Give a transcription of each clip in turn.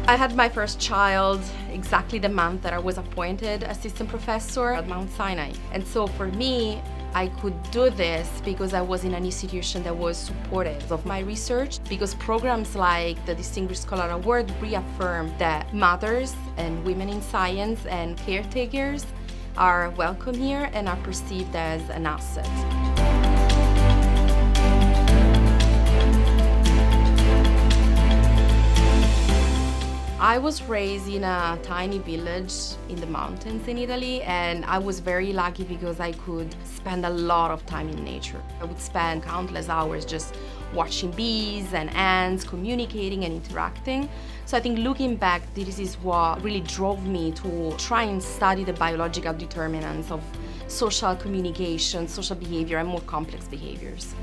I had my first child exactly the month that I was appointed assistant professor at Mount Sinai. And so for me, I could do this because I was in an institution that was supportive of my research, because programs like the Distinguished Scholar Award reaffirm that mothers and women in science and caretakers are welcome here and are perceived as an asset. I was raised in a tiny village in the mountains in Italy, and I was very lucky because I could spend a lot of time in nature. I would spend countless hours just watching bees and ants, communicating and interacting. So I think looking back, this is what really drove me to try and study the biological determinants of social communication, social behavior, and more complex behaviors.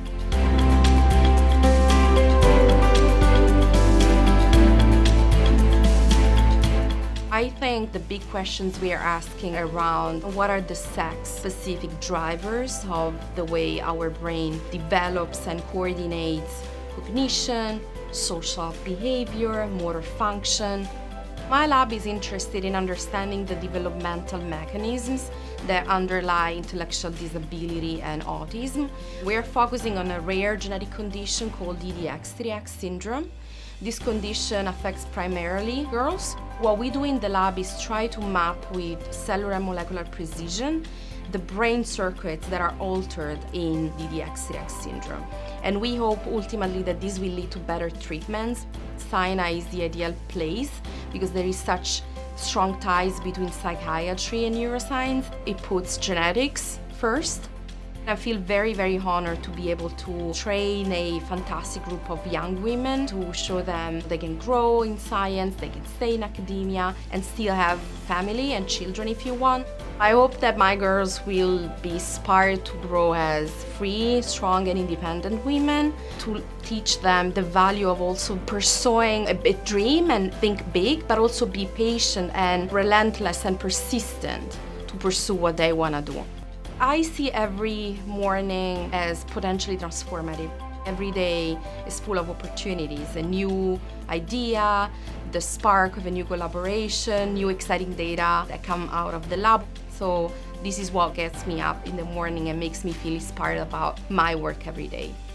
I think the big questions we are asking around what are the sex-specific drivers of the way our brain develops and coordinates cognition, social behavior, motor function. My lab is interested in understanding the developmental mechanisms that underlie intellectual disability and autism. We're focusing on a rare genetic condition called DDX3X syndrome. This condition affects primarily girls. What we do in the lab is try to map with cellular and molecular precision the brain circuits that are altered in DDX3X syndrome. And we hope ultimately that this will lead to better treatments. Sinai is the ideal place because there is such strong ties between psychiatry and neuroscience. It puts genetics first. I feel very, very honored to be able to train a fantastic group of young women to show them they can grow in science, they can stay in academia, and still have family and children if you want. I hope that my girls will be inspired to grow as free, strong, and independent women, to teach them the value of also pursuing a dream and think big, but also be patient and relentless and persistent to pursue what they want to do. I see every morning as potentially transformative. Every day is full of opportunities, a new idea, the spark of a new collaboration, new exciting data that come out of the lab. So this is what gets me up in the morning and makes me feel inspired about my work every day.